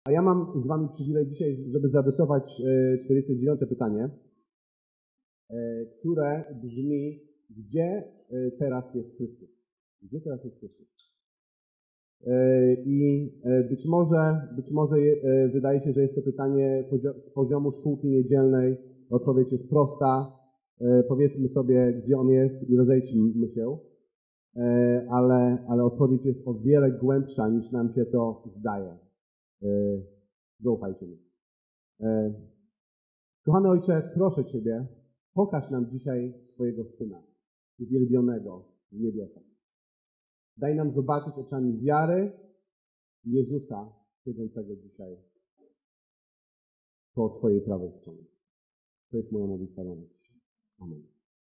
A ja mam z wami przywilej dzisiaj, żeby zaadresować 49. pytanie, które brzmi: gdzie teraz jest Chrystus? Gdzie teraz jest Chrystus? I być może wydaje się, że jest to pytanie z poziomu szkółki niedzielnej. Odpowiedź jest prosta. Powiedzmy sobie, gdzie on jest i rozejdźmy się. Ale odpowiedź jest o wiele głębsza, niż nam się to zdaje. Zaufajcie mi. Kochany Ojcze, proszę Ciebie, pokaż nam dzisiaj swojego Syna, uwielbionego w niebiosach. Daj nam zobaczyć oczami wiary Jezusa, siedzącego dzisiaj po Twojej prawej stronie. To jest moja modlitwa na dzisiaj. Amen.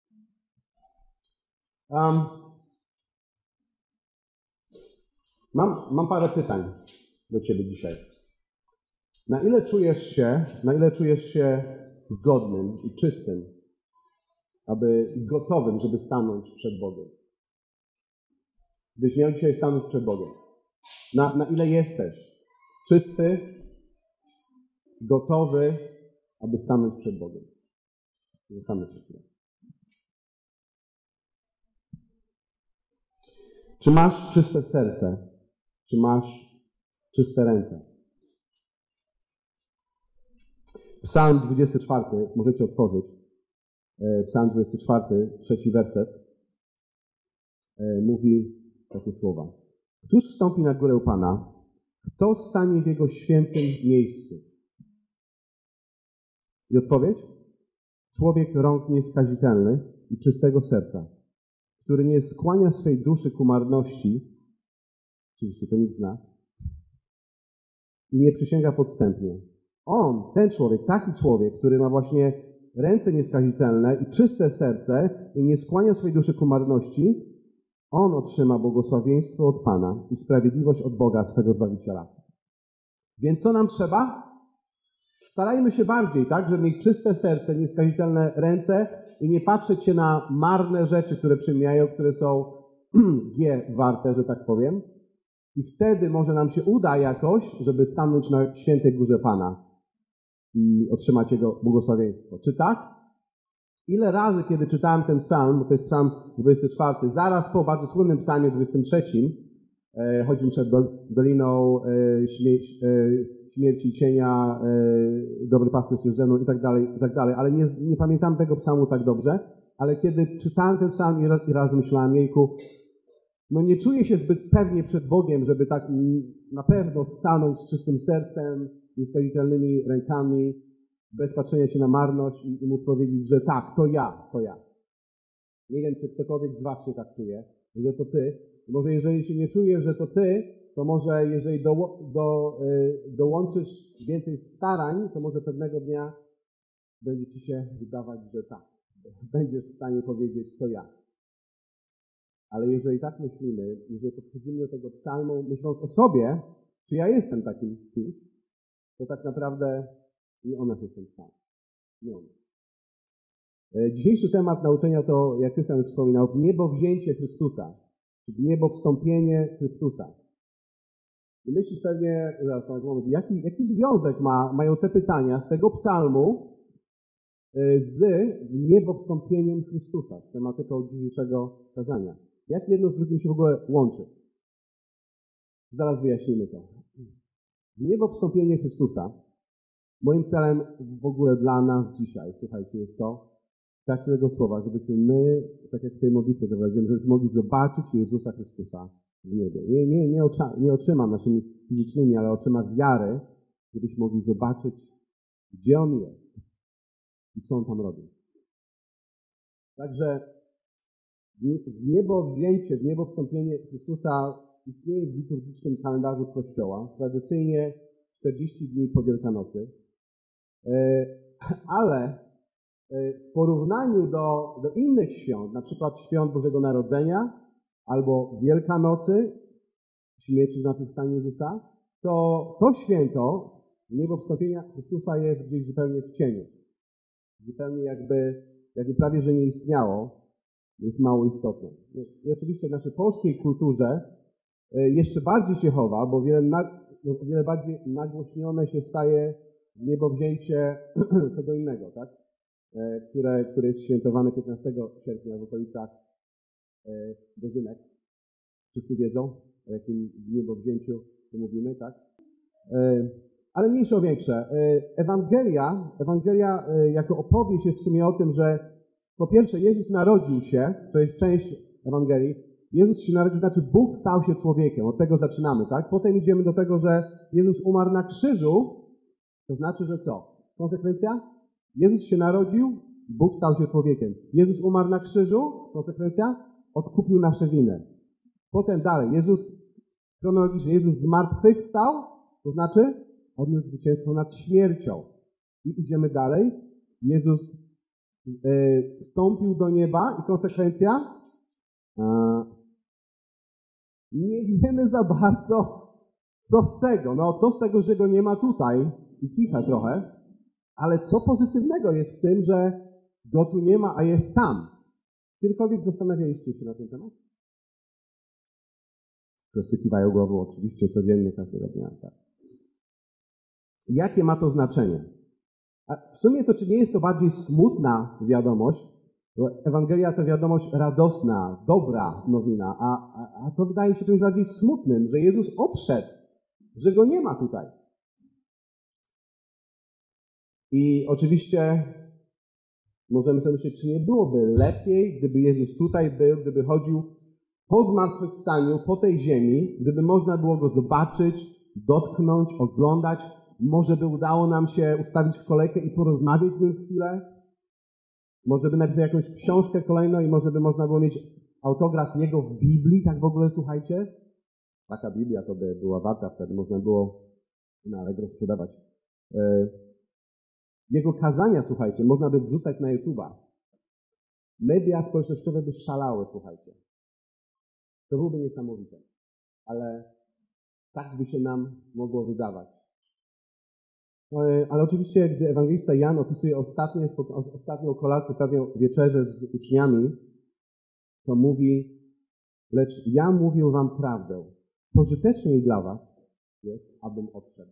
Mam parę pytań do Ciebie dzisiaj. Na ile czujesz się godnym i czystym, gotowym, żeby stanąć przed Bogiem? Gdybyś miał dzisiaj stanąć przed Bogiem. Na ile jesteś czysty, gotowy, aby stanąć przed Bogiem? Zastanów się chwilę. Czy masz czyste serce? Czy masz czyste ręce? Psalm 24, możecie otworzyć. Psalm 24, 3 werset, mówi takie słowa. Któż wstąpi na górę Pana? Kto stanie w Jego świętym miejscu? I odpowiedź? Człowiek rąk nieskazitelnych i czystego serca, który nie skłania swej duszy ku marności, oczywiście to nikt z nas, i nie przysięga podstępnie. On, ten człowiek, taki człowiek, który ma właśnie ręce nieskazitelne i czyste serce i nie skłania swej duszy ku marności, on otrzyma błogosławieństwo od Pana i sprawiedliwość od Boga, swego Zbawiciela. Więc co nam trzeba? Starajmy się bardziej, tak, żeby mieć czyste serce, nieskazitelne ręce i nie patrzeć się na marne rzeczy, które przymijają, które są warte, że tak powiem. I wtedy może nam się uda jakoś, żeby stanąć na świętej górze Pana i otrzymać Jego błogosławieństwo. Czy tak? Ile razy, kiedy czytałem ten psalm, bo to jest psalm 24, zaraz po bardzo słynnym psalmie 23, choćbym przed doliną śmierci cienia, dobry pasterz jest ze mną i tak dalej, ale nie pamiętam tego psalmu tak dobrze, ale kiedy czytałem ten psalm i raz myślałem, jejku, no nie czuję się zbyt pewnie przed Bogiem, żeby tak na pewno stanąć z czystym sercem, nieskazitelnymi rękami, bez patrzenia się na marność i móc powiedzieć, że tak, to ja. Nie wiem, czy ktokolwiek z was się tak czuje, że to ty. Może jeżeli się nie czujesz, że to ty, to może jeżeli dołączysz więcej starań, to może pewnego dnia będzie ci się wydawać, że tak. Będziesz w stanie powiedzieć, to ja. Ale jeżeli tak myślimy, jeżeli podchodzimy do tego psalmu, myśląc o sobie, czy ja jestem takim kimś, to tak naprawdę nie o nas jest ten psalm. Nie o nas. Dzisiejszy temat nauczenia to, jak Krystian już wspominał, wniebowzięcie Chrystusa, czyli wniebowstąpienie Chrystusa. I myślisz pewnie, zaraz na moment, jaki związek mają te pytania z tego psalmu z niebowstąpieniem Chrystusa, z tematyką dzisiejszego kazania? Jak jedno z drugim się w ogóle łączy? Zaraz wyjaśnimy to. Niebowstąpienie Chrystusa, moim celem w ogóle dla nas dzisiaj, słuchajcie, jest to, tak tego słowa, żebyśmy my, tak jak w tej modlitwie dowiedziałem, żebyśmy mogli zobaczyć Jezusa Chrystusa w niebie. Nie oczyma naszymi fizycznymi, ale oczyma wiary, żebyśmy mogli zobaczyć, gdzie On jest i co On tam robi. Także wniebowstąpienie Chrystusa istnieje w liturgicznym kalendarzu Kościoła, tradycyjnie 40 dni po Wielkanocy, ale w porównaniu do innych świąt, na przykład świąt Bożego Narodzenia albo Wielkanocy, śmierci zmartwychwstania Jezusa, to święto niebowstąpienia Chrystusa jest gdzieś zupełnie w cieniu. Zupełnie jakby prawie, że nie istniało, jest mało istotne. I oczywiście w naszej polskiej kulturze jeszcze bardziej się chowa, bo o wiele bardziej nagłośnione się staje niebowzięcie kogo innego, tak? Które jest świętowane 15 sierpnia w okolicach dożynek. Wszyscy wiedzą, o jakim niebowzięciu tu mówimy, tak? Ale mniejsze o większe. Ewangelia jako opowieść jest w sumie o tym, że po pierwsze Jezus narodził się, to jest część Ewangelii. Jezus się narodził, znaczy Bóg stał się człowiekiem. Od tego zaczynamy, tak? Potem idziemy do tego, że Jezus umarł na krzyżu. To znaczy, że co? Konsekwencja? Jezus się narodził, Bóg stał się człowiekiem. Jezus umarł na krzyżu. Konsekwencja? Odkupił nasze winy. Potem dalej. Chronologicznie, Jezus zmartwychwstał, to znaczy odniósł zwycięstwo nad śmiercią. I idziemy dalej. Jezus wstąpił do nieba i konsekwencja? Nie wiemy za bardzo, co z tego. No to z tego, że go nie ma tutaj i kicha trochę, ale co pozytywnego jest w tym, że go tu nie ma, a jest tam? Kiedykolwiek zastanawialiście się na ten temat? Wszyscy kiwają głową, oczywiście codziennie, każdego dnia. Tak. Jakie ma to znaczenie? A w sumie to czy nie jest to bardziej smutna wiadomość? Bo Ewangelia to wiadomość radosna, dobra nowina, a to wydaje się czymś bardziej smutnym, że Jezus odszedł, że Go nie ma tutaj. I oczywiście możemy sobie myśleć, czy nie byłoby lepiej, gdyby Jezus tutaj był, gdyby chodził po zmartwychwstaniu, po tej ziemi, gdyby można było Go zobaczyć, dotknąć, oglądać, może by udało nam się ustawić w kolejkę i porozmawiać z Nim chwilę, może by napisał jakąś książkę kolejną i może by można było mieć autograf Jego w Biblii, tak w ogóle, słuchajcie. Taka Biblia to by była warta, wtedy można było na Allegro sprzedawać. Jego kazania, słuchajcie, można by wrzucać na YouTube'a. Media społecznościowe by szalały, słuchajcie. To byłoby niesamowite. Ale tak by się nam mogło wydawać. Ale oczywiście, gdy ewangelista Jan opisuje ostatnią kolację, ostatnią wieczerzę z uczniami, to mówi, lecz ja mówię wam prawdę. Pożyteczniej dla was jest, abym odszedł.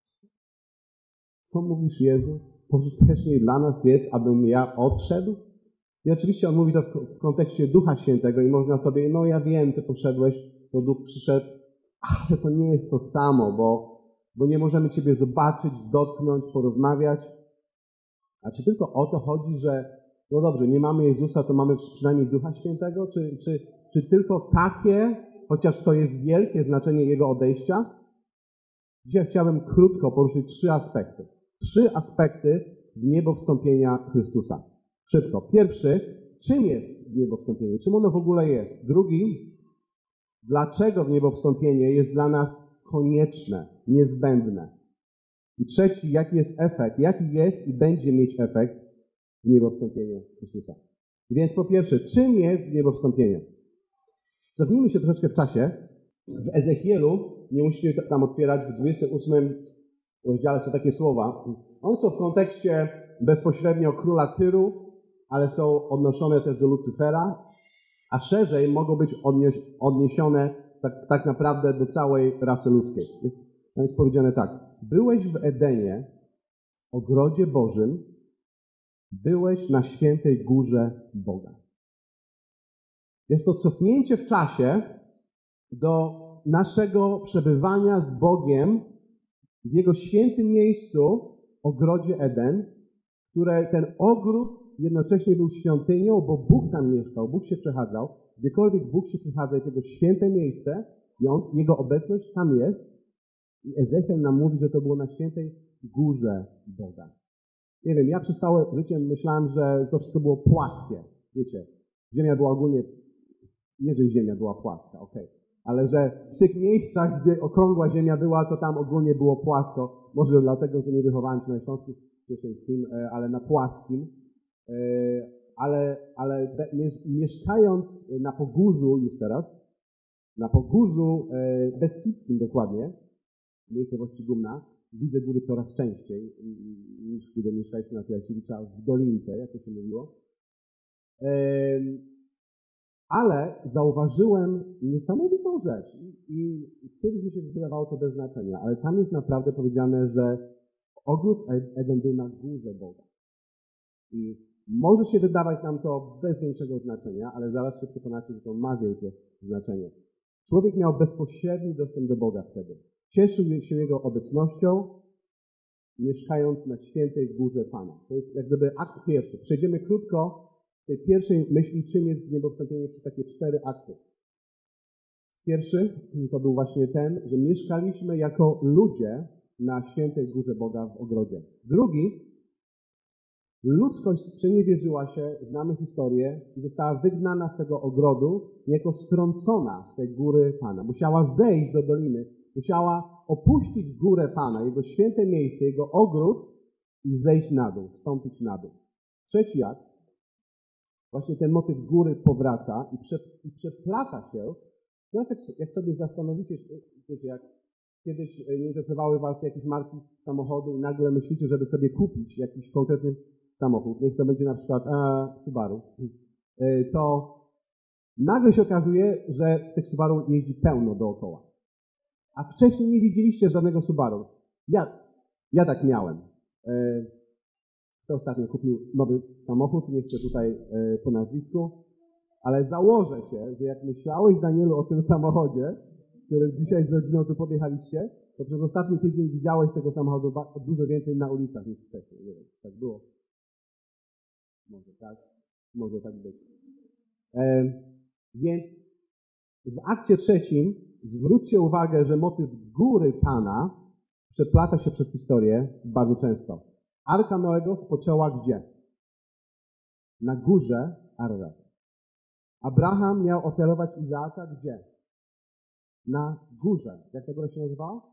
Co mówisz, Jezu? Pożyteczniej dla nas jest, abym ja odszedł? I oczywiście on mówi to w kontekście Ducha Świętego i można sobie, no ja wiem, ty poszedłeś, to Duch przyszedł, ale to nie jest to samo, bo nie możemy Ciebie zobaczyć, dotknąć, porozmawiać. A czy tylko o to chodzi, że no dobrze, nie mamy Jezusa, to mamy przynajmniej Ducha Świętego? Czy tylko takie, chociaż to jest wielkie znaczenie Jego odejścia? Dzisiaj chciałbym krótko poruszyć 3 aspekty. 3 aspekty niebowstąpienia Chrystusa. Szybko. Pierwszy, czym jest niebowstąpienie? Czym ono w ogóle jest? Drugi, dlaczego niebowstąpienie jest dla nas konieczne, niezbędne. I trzeci, jaki jest efekt, jaki jest i będzie mieć efekt niebowstąpienia Chrystusa. Więc po pierwsze, czym jest niebowstąpienie? Cofnijmy się troszeczkę w czasie. W Ezechielu, nie musicie tam otwierać, w 28 rozdziale są takie słowa. One są w kontekście bezpośrednio króla Tyru, ale są odnoszone też do Lucyfera, a szerzej mogą być odniesione tak naprawdę do całej rasy ludzkiej. Tam jest powiedziane tak. Byłeś w Edenie, ogrodzie Bożym, byłeś na świętej górze Boga. Jest to cofnięcie w czasie do naszego przebywania z Bogiem w Jego świętym miejscu, ogrodzie Eden, które ten ogród jednocześnie był świątynią, bo Bóg tam mieszkał, Bóg się przechadzał. Gdziekolwiek Bóg się przechadza, jest Jego święte miejsce i Jego obecność tam jest. I Ezechiel nam mówi, że to było na świętej górze Boga. Nie wiem, ja przez całe życie myślałem, że to wszystko było płaskie. Wiecie, ziemia była ogólnie, nie że ziemia była płaska, okej. Ale że w tych miejscach, gdzie okrągła ziemia była, to tam ogólnie było płasko. Może dlatego, że nie wychowałem się na Śląsku Cieszyńskim, ale na płaskim. Ale mieszkając na Pogórzu już teraz, na Pogórzu Beskidzkim dokładnie, w miejscowości Gumna, widzę góry coraz częściej niż kiedy mieszkaliśmy na Piasiewicza w Dolince, jak to się mówiło. Ale zauważyłem niesamowitą rzecz i kiedyś mi się wydawało to bez znaczenia, ale tam jest naprawdę powiedziane, że ogród Eden był na górze Boga. I może się wydawać nam to bez większego znaczenia, ale zaraz się przekonacie, że to ma wielkie znaczenie. Człowiek miał bezpośredni dostęp do Boga wtedy. Cieszył się Jego obecnością, mieszkając na świętej górze Pana. To jest jak gdyby akt pierwszy. Przejdziemy krótko w tej pierwszej myśli, czym jest niebowstąpienie przez takie 4 akty. Pierwszy to był właśnie ten, że mieszkaliśmy jako ludzie na świętej górze Boga w ogrodzie. Drugi, ludzkość sprzeniewierzyła się, znamy historię, i została wygnana z tego ogrodu, niejako strącona z tej góry Pana. Musiała zejść do doliny, musiała opuścić górę Pana, Jego święte miejsce, Jego ogród i zejść na dół, stąpić na dół. Trzeci akt, właśnie ten motyw góry powraca i przeplata się. Teraz jak sobie zastanowicie, wiecie, jak kiedyś nie interesowały Was jakieś marki samochodu i nagle myślicie, żeby sobie kupić jakiś konkretny samochód, niech to będzie na przykład Subaru, to nagle się okazuje, że tych Subaru jeździ pełno dookoła. A wcześniej nie widzieliście żadnego Subaru. Ja tak miałem. Kto ostatnio kupił nowy samochód, nie chcę tutaj po nazwisku, ale założę się, że jak myślałeś, Danielu, o tym samochodzie, który dzisiaj z rodziną tu podjechaliście, to przez ostatni tydzień widziałeś tego samochodu dużo więcej na ulicach niż wcześniej. Nie wiem, tak było. Może tak być. Więc w akcie trzecim zwróćcie uwagę, że motyw góry Pana przeplata się przez historię bardzo często. Arka Noego spoczęła gdzie? Na górze Arrat. Abraham miał ofiarować Izaaka gdzie? Na górze. Jak ta góra się nazywała?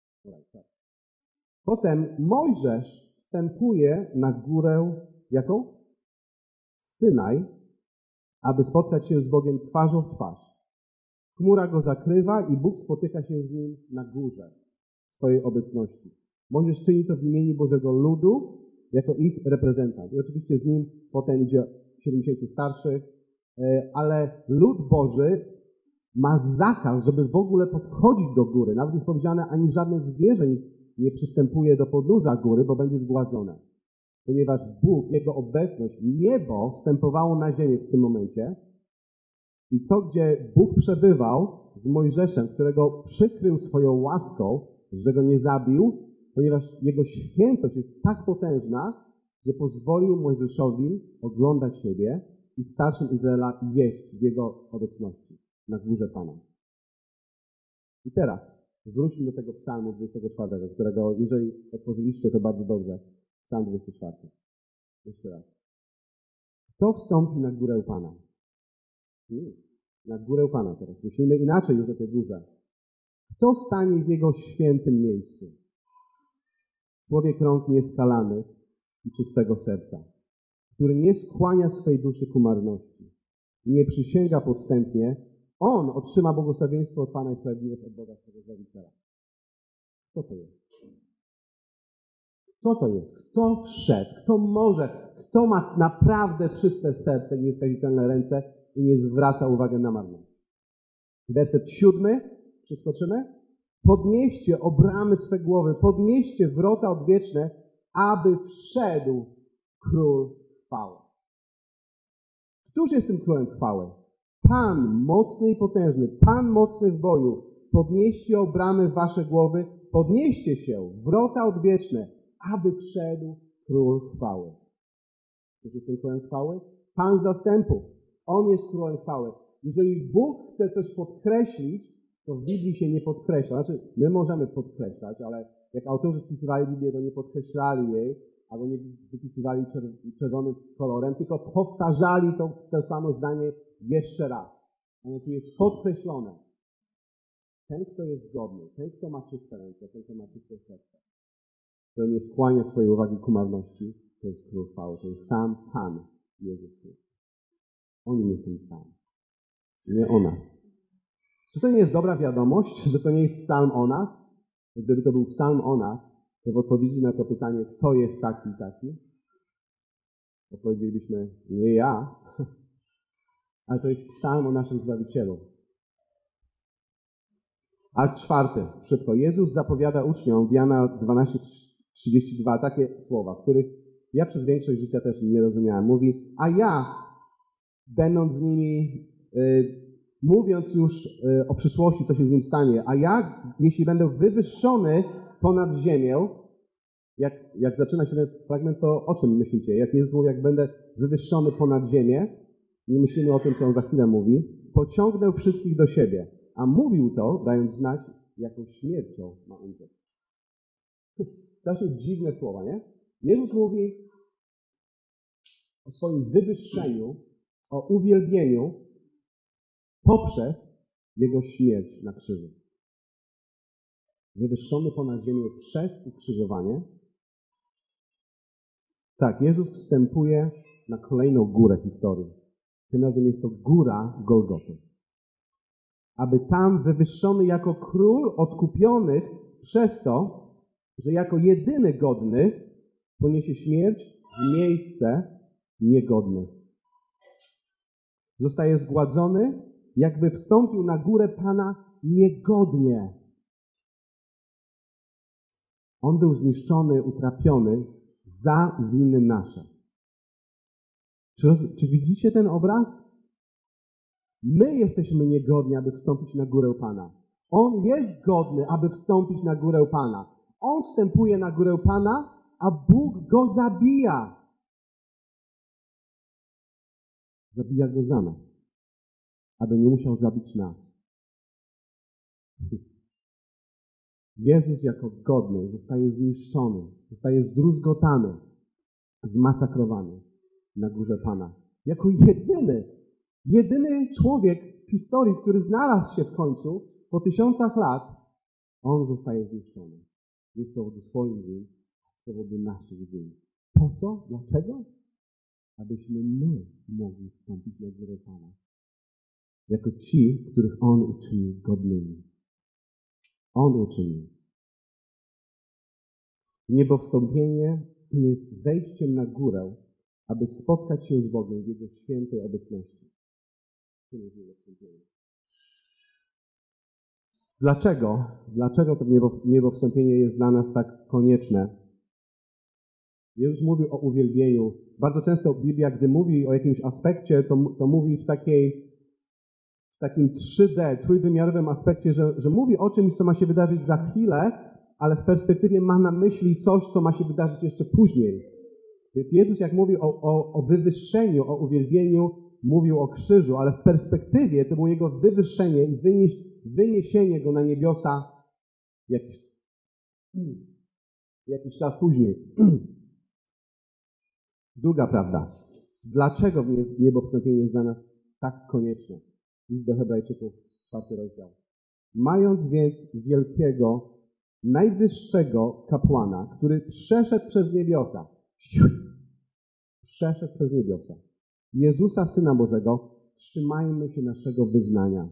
Potem Mojżesz wstępuje na górę jaką? Synaj, aby spotkać się z Bogiem twarzą w twarz. Chmura go zakrywa i Bóg spotyka się z nim na górze swojej obecności. Mojżesz czyni to w imieniu Bożego ludu, jako ich reprezentant. I oczywiście z nim potem idzie 70 starszych, ale lud Boży ma zakaz, żeby w ogóle podchodzić do góry. Nawet jest powiedziane, ani żadne zwierzę nie przystępuje do podnóża góry, bo będzie zgładzone. Ponieważ Bóg, Jego obecność, niebo wstępowało na ziemię w tym momencie i to, gdzie Bóg przebywał z Mojżeszem, którego przykrył swoją łaską, że go nie zabił, ponieważ Jego świętość jest tak potężna, że pozwolił Mojżeszowi oglądać siebie i starszym Izraela jeść w Jego obecności na górze Pana. I teraz wróćmy do tego psalmu 24, którego, jeżeli otworzyliście, to bardzo dobrze. Psalm 24. Jeszcze raz. Kto wstąpi na górę Pana? Na górę Pana teraz. Myślimy inaczej już o tej górze. Kto stanie w Jego świętym miejscu? Człowiek rąk nieskalanych i czystego serca, który nie skłania swej duszy ku marności, nie przysięga podstępnie, on otrzyma błogosławieństwo od Pana i sprawiedliwość od Boga swego Zbawiciela. Kto to jest? Kto to jest? Kto wszedł? Kto może? Kto ma naprawdę czyste serce i nieskazitelne ręce i nie zwraca uwagi na marność? Werset 7. Przeskoczymy. Podnieście o bramy swe głowy, podnieście wrota odwieczne, aby wszedł Król chwały. Któż jest tym Królem chwały? Pan mocny i potężny, Pan mocny w boju. Podnieście o bramy wasze głowy, podnieście się, wrota odwieczne, aby wszedł Król chwały. Któż jest tym Królem chwały? Pan zastępów. On jest Królem chwały. Jeżeli Bóg chce coś podkreślić, to w Biblii się nie podkreśla. Znaczy, my możemy podkreślać, ale jak autorzy spisywali Biblię, to nie podkreślali jej, albo nie wypisywali czerwonym kolorem, tylko powtarzali to samo zdanie jeszcze raz. Ono tu jest podkreślone. Ten, kto jest godny, ten, kto ma czyste ręce, ten, kto ma czyste serce, kto nie skłania swojej uwagi ku marności, to jest Król chwały. To jest sam Pan Jezus Chrystus. On jest ten sam. Nie o nas. Czy to nie jest dobra wiadomość, że to nie jest psalm o nas? Gdyby to był psalm o nas, to w odpowiedzi na to pytanie, kto jest taki i taki, odpowiedzielibyśmy, nie ja, Ale to jest psalm o naszym Zbawicielu. Akt 4. Szybko. Jezus zapowiada uczniom w Jana 12:32 takie słowa, których ja przez większość życia też nie rozumiałem. Mówi, a ja, będąc z nimi, mówiąc już o przyszłości, co się z nim stanie, a ja, jeśli będę wywyższony ponad ziemię, jak zaczyna się ten fragment, to o czym myślicie? Jak Jezus mówi, jak będę wywyższony ponad ziemię, nie myślimy o tym, co on za chwilę mówi, pociągnę wszystkich do siebie. A mówił to, dając znać, jaką śmiercią ma umrzeć. Strasznie dziwne słowa, nie? Jezus mówi o swoim wywyższeniu, o uwielbieniu poprzez Jego śmierć na krzyżu. Wywyższony ponad ziemię przez ukrzyżowanie. Tak, Jezus wstępuje na kolejną górę historii. Tym razem jest to góra Golgoty. Aby tam wywyższony jako król odkupionych przez to, że jako jedyny godny poniesie śmierć w miejsce niegodnych. Zostaje zgładzony, jakby wstąpił na górę Pana niegodnie. On był zniszczony, utrapiony za winy nasze. Czy widzicie ten obraz? My jesteśmy niegodni, aby wstąpić na górę Pana. On jest godny, aby wstąpić na górę Pana. On wstępuje na górę Pana, a Bóg go zabija. Zabija go za nas, aby nie musiał zabić nas. Jezus jako godny zostaje zniszczony, zostaje zdruzgotany, zmasakrowany na górze Pana. Jako jedyny człowiek w historii, który znalazł się w końcu po 1000 lat, on zostaje zniszczony. Nie z powodu swoich win, z powodu naszych win. Po co? Dlaczego? Abyśmy my mogli wstąpić na górę Pana. Jako ci, których On uczynił godnymi. On uczynił. Niebowstąpienie jest wejściem na górę, aby spotkać się z Bogiem w Jego świętej obecności. To jest niebowstąpienie. Dlaczego? Dlaczego to niebowstąpienie jest dla nas tak konieczne? Jezus mówił o uwielbieniu. Bardzo często Biblia, gdy mówi o jakimś aspekcie, to mówi w takim 3D, trójwymiarowym aspekcie, że mówi o czymś, co ma się wydarzyć za chwilę, ale w perspektywie ma na myśli coś, co ma się wydarzyć jeszcze później. Więc Jezus, jak mówi o wywyższeniu, o uwielbieniu, mówił o krzyżu, ale w perspektywie to było Jego wywyższenie i wyniesienie Go na niebiosa jakiś czas później. Druga prawda. Dlaczego niebowstąpienie jest dla nas tak konieczne? List do Hebrajczyków, 4 rozdział. Mając więc wielkiego, najwyższego kapłana, który przeszedł przez niebiosa, Jezusa, Syna Bożego, trzymajmy się naszego wyznania.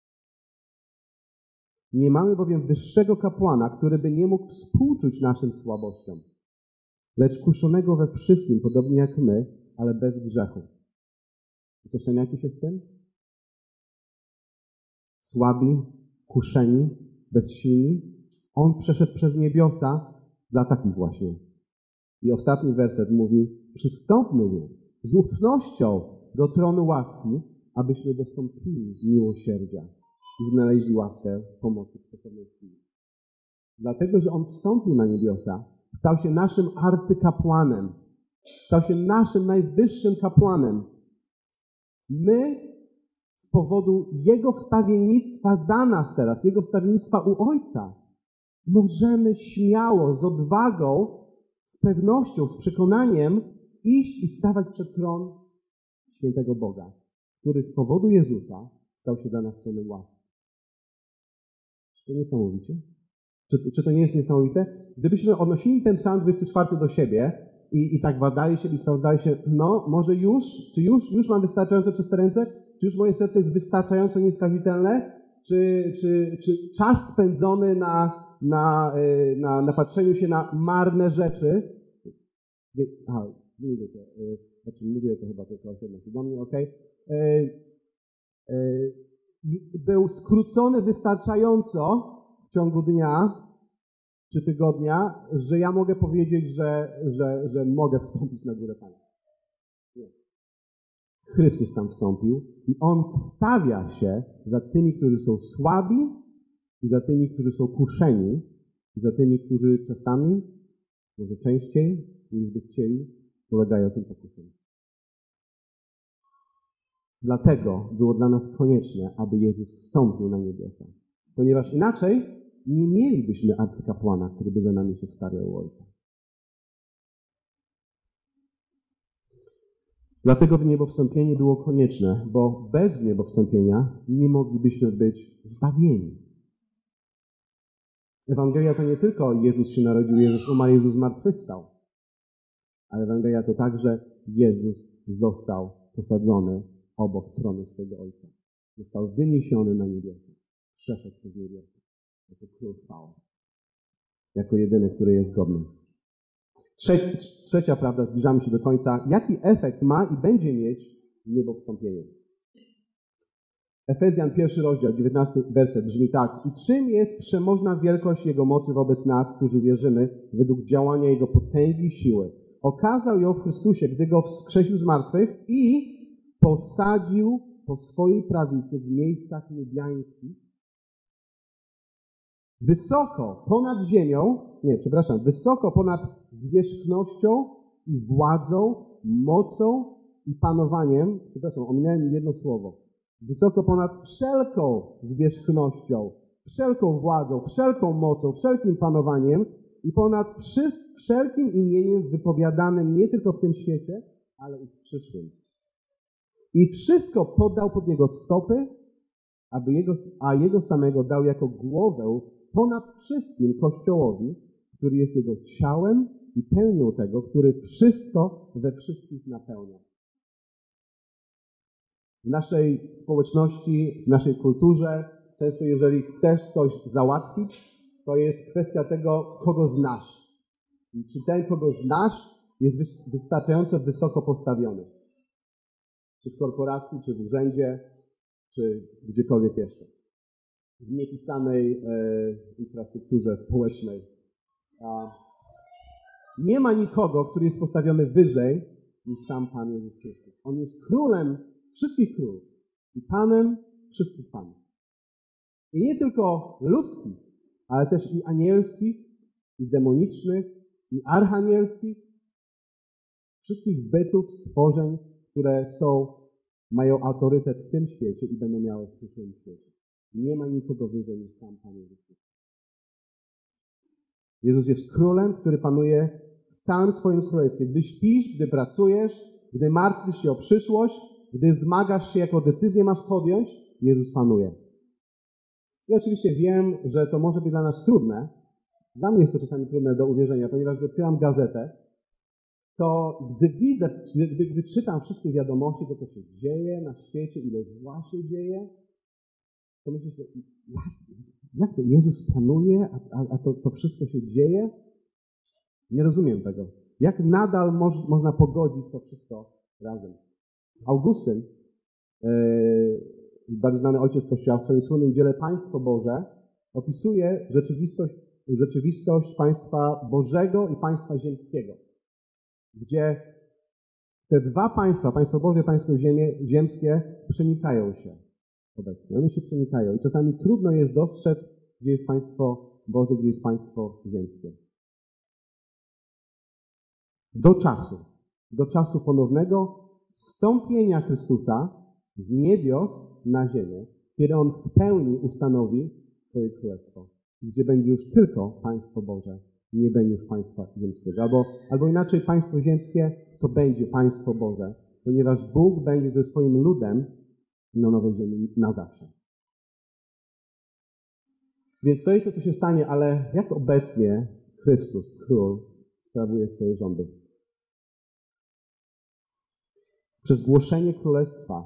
Nie mamy bowiem wyższego kapłana, który by nie mógł współczuć naszym słabościom, lecz kuszonego we wszystkim, podobnie jak my, ale bez grzechu. Utożsamiacie się z tym? Słabi, kuszeni, bezsilni. On przeszedł przez niebiosa dla takich właśnie. I ostatni werset mówi, przystąpmy więc z ufnością do tronu łaski, abyśmy dostąpili miłosierdzia i znaleźli łaskę pomocy w stosownej chwili. Dlatego, że On wstąpił na niebiosa, stał się naszym arcykapłanem, stał się naszym najwyższym kapłanem. My z powodu Jego wstawiennictwa za nas teraz, Jego wstawiennictwa u Ojca, możemy śmiało, z odwagą, z pewnością, z przekonaniem iść i stawać przed tron świętego Boga, który z powodu Jezusa stał się dla nas tronem łaski. Czy to niesamowicie? Czy to nie jest niesamowite? Gdybyśmy odnosili ten psalm 24 do siebie i tak badali się i sprawdzali się, no może już mam wystarczająco czyste ręce? Czy już moje serce jest wystarczająco nieskazitelne? Czy czas spędzony na patrzeniu się na marne rzeczy? Nie wiecie, mówię to chyba tylko się odnosi do mnie, okej? był skrócony wystarczająco w ciągu dnia czy tygodnia, że ja mogę powiedzieć, że mogę wstąpić na górę Pana. Nie. Chrystus tam wstąpił i On wstawia się za tymi, którzy są słabi i za tymi, którzy są kuszeni i za tymi, którzy czasami, może częściej niż by chcieli, ulegają tym pokusom. Dlatego było dla nas konieczne, aby Jezus wstąpił na niebiosa. Ponieważ inaczej nie mielibyśmy arcykapłana, który by za nami się wstawiał u Ojca. Dlatego wniebowstąpienie było konieczne, bo bez wniebowstąpienia nie moglibyśmy być zbawieni. Ewangelia to nie tylko Jezus się narodził, Jezus umarł, Jezus zmartwychwstał. Ale Ewangelia to także Jezus został posadzony obok tronu swojego Ojca. Został wyniesiony na niebiosa. Przeszedł przez niebiosa. Jako król chwały. Jako jedyny, który jest godny. Trzecia prawda, zbliżamy się do końca. Jaki efekt ma i będzie mieć niebowstąpienie? Efezjan 1 rozdział, 19 werset brzmi tak. I czym jest przemożna wielkość Jego mocy wobec nas, którzy wierzymy, według działania Jego potęgi i siły. Okazał ją w Chrystusie, gdy Go wskrzesił z martwych i posadził po swojej prawicy w miejscach niebiańskich, wysoko ponad zwierzchnością i władzą, mocą i panowaniem, ominąłem jedno słowo, wysoko ponad wszelką zwierzchnością, wszelką władzą, wszelką mocą, wszelkim panowaniem i ponad wszelkim imieniem wypowiadanym nie tylko w tym świecie, ale i w przyszłym. I wszystko poddał pod Jego stopy, a Jego samego dał jako głowę ponad wszystkim Kościołowi, który jest Jego ciałem i pełnią tego, który wszystko we wszystkich napełnia. W naszej społeczności, w naszej kulturze, często jeżeli chcesz coś załatwić, to jest kwestia tego, kogo znasz. I czy ten, kogo znasz, jest wystarczająco wysoko postawiony. Czy w korporacji, czy w urzędzie, czy gdziekolwiek jeszcze. W niepisanej infrastrukturze społecznej. Nie ma nikogo, który jest postawiony wyżej niż sam Pan Jezus Chrystus. On jest królem wszystkich królów i Panem wszystkich panów. I nie tylko ludzkich, ale też i anielskich, i demonicznych, i archanielskich, wszystkich bytów, stworzeń, które mają autorytet w tym świecie i będą miały w przyszłym świecie. Nie ma nikogo wyżej niż sam Pan Jezus Chrystus. Jezus jest królem, który panuje w całym swoim królestwie. Gdy śpisz, gdy pracujesz, gdy martwisz się o przyszłość, gdy zmagasz się, jaką decyzję masz podjąć, Jezus panuje. I oczywiście wiem, że to może być dla nas trudne. Dla mnie jest to czasami trudne do uwierzenia, ponieważ gdy otwieram gazetę, to gdy czytam wszystkie wiadomości, to co się dzieje na świecie, ile zła się dzieje, to myślę sobie, jak to Jezus panuje, a to wszystko się dzieje? Nie rozumiem tego. Jak nadal można pogodzić to wszystko razem? Augustyn, bardzo znany ojciec Kościoła, w swoim słynnym dziele Państwo Boże opisuje rzeczywistość państwa Bożego i państwa ziemskiego, gdzie te dwa państwa, państwo Boże i państwo ziemskie, przenikają się obecnie. One się przenikają i czasami trudno jest dostrzec, gdzie jest państwo Boże, gdzie jest państwo ziemskie. Do czasu ponownego wstąpienia Chrystusa z niebios na ziemię, kiedy On w pełni ustanowi swoje królestwo, gdzie będzie już tylko państwo Boże, nie będzie już państwa ziemskiego. Albo inaczej, państwo ziemskie to będzie państwo Boże, ponieważ Bóg będzie ze swoim ludem na nowej ziemi na zawsze. Więc to jest to, co się stanie, ale jak obecnie Chrystus, Król, sprawuje swoje rządy? Przez głoszenie Królestwa,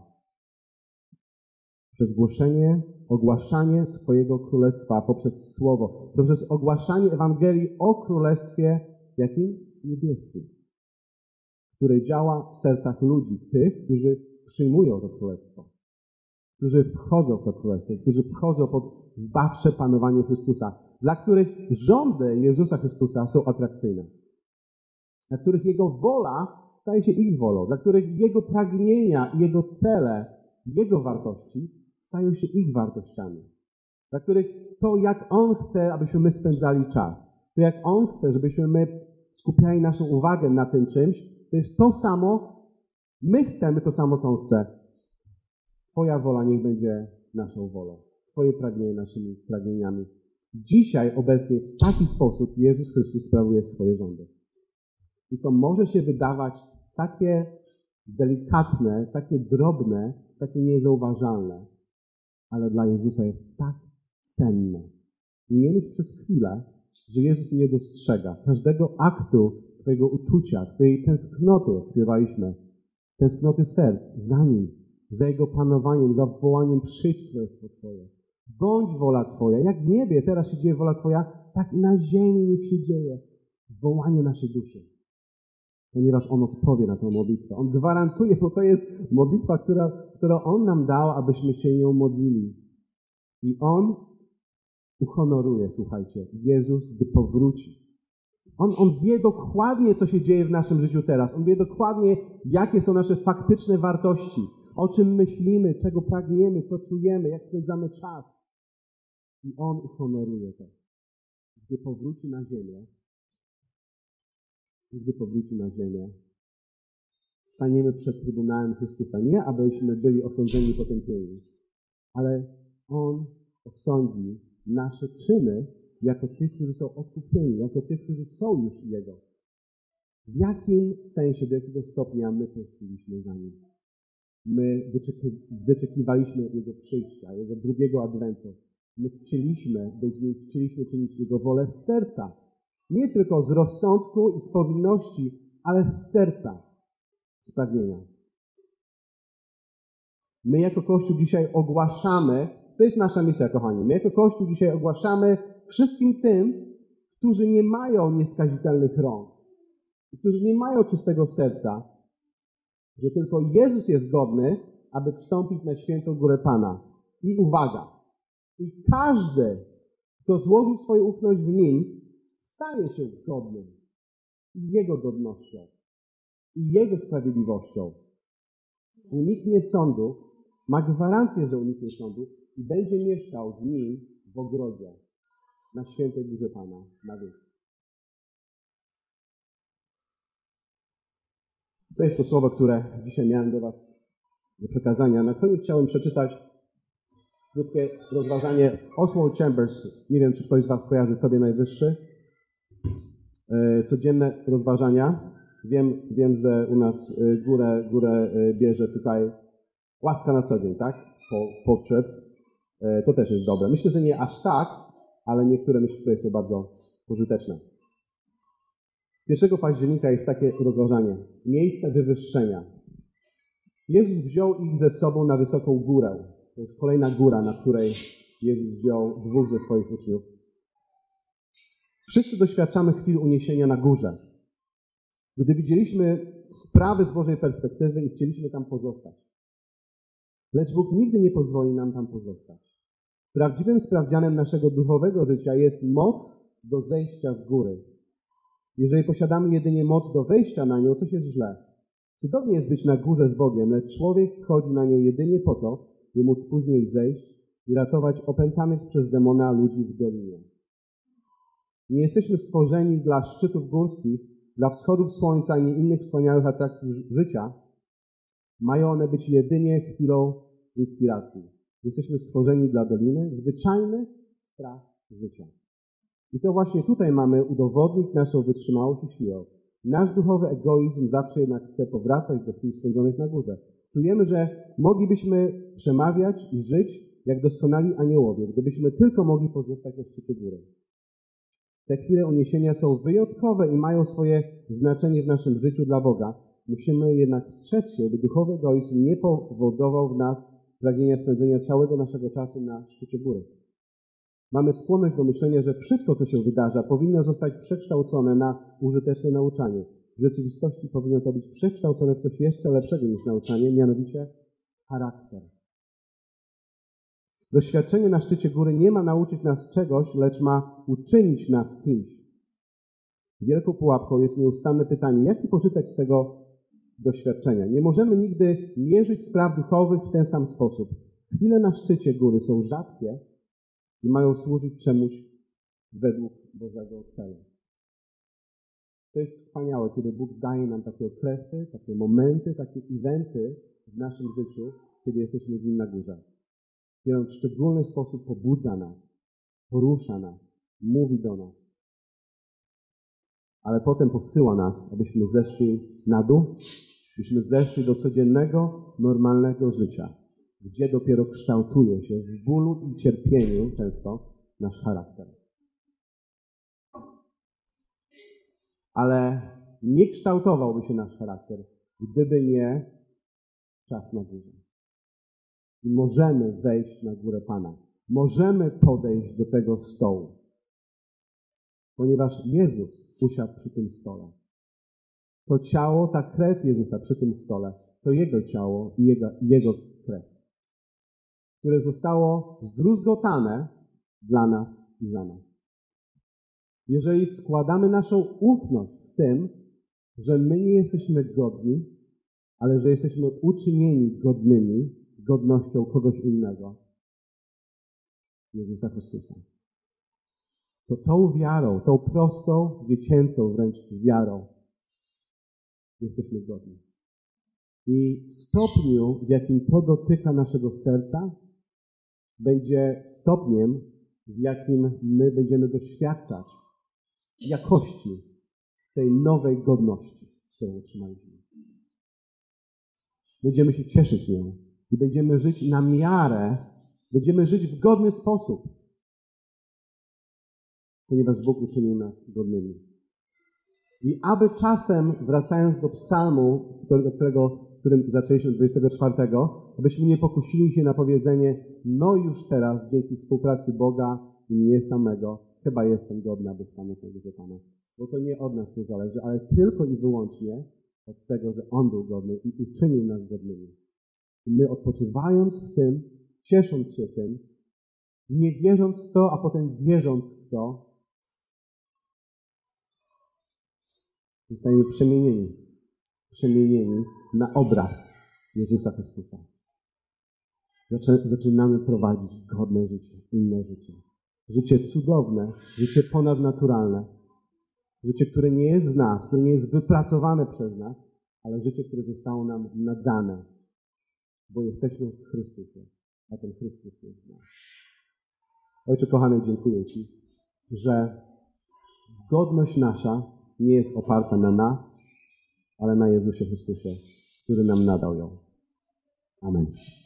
przez ogłaszanie swojego Królestwa poprzez Słowo, poprzez ogłaszanie Ewangelii o Królestwie jakim? Niebieskim, które działa w sercach ludzi, tych, którzy przyjmują to Królestwo, którzy wchodzą w to królestwo, którzy wchodzą pod zbawcze panowanie Chrystusa, dla których rządy Jezusa Chrystusa są atrakcyjne, dla których Jego wola staje się ich wolą, dla których Jego pragnienia, Jego cele, Jego wartości stają się ich wartościami, dla których to, jak On chce, abyśmy my spędzali czas, to jak On chce, żebyśmy my skupiali naszą uwagę na tym czymś, to jest to samo, my chcemy to samo, co On chce. Twoja wola niech będzie naszą wolą, Twoje pragnienie naszymi pragnieniami. Dzisiaj obecnie w taki sposób Jezus Chrystus sprawuje swoje rządy. I to może się wydawać takie delikatne, takie drobne, takie niezauważalne, ale dla Jezusa jest tak cenne. Nie myśl przez chwilę, że Jezus nie dostrzega każdego aktu Twojego uczucia, Twojej tęsknoty, jak śpiewaliśmy, tęsknoty serc za Nim, za Jego panowaniem, za wołaniem przyjdź Królestwo Twoje. Bądź wola Twoja. Jak w niebie teraz się dzieje wola Twoja, tak i na ziemi niech się dzieje wołanie naszej duszy. Ponieważ On odpowie na tę modlitwę. On gwarantuje, bo to jest modlitwa, którą On nam dał, abyśmy się nią modlili. I On uhonoruje, słuchajcie, Jezus, gdy powróci. On wie dokładnie, co się dzieje w naszym życiu teraz. On wie dokładnie, jakie są nasze faktyczne wartości, o czym myślimy, czego pragniemy, co czujemy, jak spędzamy czas. I On uhonoruje to. Gdy powróci na ziemię, staniemy przed Trybunałem Chrystusa. Nie, abyśmy byli osądzeni i potępieni, ale On osądzi nasze czyny jako tych, którzy są odkupieni, jako tych, którzy są już Jego. W jakim sensie, do jakiego stopnia my tęskniliśmy za Nim? My wyczekiwaliśmy Jego przyjścia, Jego drugiego adwentu. My chcieliśmy być z Nim, chcieliśmy czynić Jego wolę z serca. Nie tylko z rozsądku i z powinności, ale z serca, z pragnienia. My jako Kościół dzisiaj ogłaszamy, to jest nasza misja, kochani, my jako Kościół dzisiaj ogłaszamy wszystkim tym, którzy nie mają nieskazitelnych rąk, którzy nie mają czystego serca, że tylko Jezus jest godny, aby wstąpić na świętą górę Pana. I uwaga, i każdy, kto złożył swoją ufność w Nim, staje się godnym i Jego godnością, i Jego sprawiedliwością. Uniknie sądu, ma gwarancję, że uniknie sądu i będzie mieszkał z Nim w ogrodzie na świętej górze Pana na wieki. To jest to słowo, które dzisiaj miałem do Was do przekazania. Na koniec chciałem przeczytać krótkie rozważanie Oswald Chambers. Nie wiem, czy ktoś z Was kojarzy Tobie Najwyższy. Codzienne rozważania. Wiem, że u nas górę bierze tutaj łaska na co dzień, tak? Potrzeb. To też jest dobre. Myślę, że nie aż tak, ale niektóre myślę, że są bardzo pożyteczne. 1 października jest takie rozważanie. Miejsce wywyższenia. Jezus wziął ich ze sobą na wysoką górę. To jest kolejna góra, na której Jezus wziął 2 ze swoich uczniów. Wszyscy doświadczamy chwil uniesienia na górze. Gdy widzieliśmy sprawy z Bożej perspektywy i chcieliśmy tam pozostać. Lecz Bóg nigdy nie pozwoli nam tam pozostać. Prawdziwym sprawdzianem naszego duchowego życia jest moc do zejścia z góry. Jeżeli posiadamy jedynie moc do wejścia na nią, coś jest źle. Cudownie jest być na górze z Bogiem, lecz człowiek wchodzi na nią jedynie po to, by móc później zejść i ratować opętanych przez demona ludzi w dolinie. Nie jesteśmy stworzeni dla szczytów górskich, dla wschodów słońca ani innych wspaniałych atrakcji życia. Mają one być jedynie chwilą inspiracji. Jesteśmy stworzeni dla doliny, zwyczajnych spraw życia. I to właśnie tutaj mamy udowodnić naszą wytrzymałość i siłę. Nasz duchowy egoizm zawsze jednak chce powracać do chwil spędzonych na górze. Czujemy, że moglibyśmy przemawiać i żyć jak doskonali aniołowie, gdybyśmy tylko mogli pozostać na szczycie góry. Te chwile uniesienia są wyjątkowe i mają swoje znaczenie w naszym życiu dla Boga. Musimy jednak strzec się, by duchowy egoizm nie powodował w nas pragnienia spędzenia całego naszego czasu na szczycie góry. Mamy skłonność do myślenia, że wszystko, co się wydarza, powinno zostać przekształcone na użyteczne nauczanie. W rzeczywistości powinno to być przekształcone w coś jeszcze lepszego niż nauczanie, mianowicie charakter. Doświadczenie na szczycie góry nie ma nauczyć nas czegoś, lecz ma uczynić nas kimś. Wielką pułapką jest nieustanne pytanie, jaki pożytek z tego doświadczenia? Nie możemy nigdy mierzyć spraw duchowych w ten sam sposób. Chwile na szczycie góry są rzadkie i mają służyć czemuś według Bożego celu. To jest wspaniałe, kiedy Bóg daje nam takie okresy, takie momenty, takie eventy w naszym życiu, kiedy jesteśmy z Nim na górze. Kiedy On w szczególny sposób pobudza nas, porusza nas, mówi do nas. Ale potem posyła nas, abyśmy zeszli na dół, abyśmy zeszli do codziennego, normalnego życia, gdzie dopiero kształtuje się w bólu i cierpieniu często nasz charakter. Ale nie kształtowałby się nasz charakter, gdyby nie czas na górze. I możemy wejść na górę Pana. Możemy podejść do tego stołu. Ponieważ Jezus usiadł przy tym stole. To ciało, ta krew Jezusa przy tym stole, to Jego ciało i Jego krew, które zostało zdruzgotane dla nas i za nas. Jeżeli składamy naszą ufność w tym, że my nie jesteśmy godni, ale że jesteśmy uczynieni godnymi godnością kogoś innego, Jezusa Chrystusa, to tą wiarą, tą prostą, dziecięcą wręcz wiarą jesteśmy godni. I w stopniu, w jakim to dotyka naszego serca, będzie stopniem, w jakim my będziemy doświadczać jakości tej nowej godności, którą otrzymaliśmy. Będziemy się cieszyć nią i będziemy żyć na miarę, będziemy żyć w godny sposób, ponieważ Bóg uczynił nas godnymi. I aby czasem, wracając do psalmu, którym zaczęliśmy od 24, abyśmy nie pokusili się na powiedzenie, no już teraz, dzięki współpracy Boga i mnie samego, chyba jestem godny, aby stanąć na górze Pana. Bo to nie od nas tu zależy, ale tylko i wyłącznie od tego, że On był godny i uczynił nas godnymi. I my odpoczywając w tym, ciesząc się tym, nie wierząc w to, a potem wierząc w to, zostajemy przemienieni na obraz Jezusa Chrystusa. Zaczynamy prowadzić godne życie, inne życie. Życie cudowne, życie ponadnaturalne. Życie, które nie jest z nas, które nie jest wypracowane przez nas, ale życie, które zostało nam nadane, bo jesteśmy w Chrystusie, a ten Chrystus jest w nas. Ojcze kochany, dziękuję Ci, że godność nasza nie jest oparta na nas, ale na Jezusie Chrystusie, który nam nadał ją. Amen.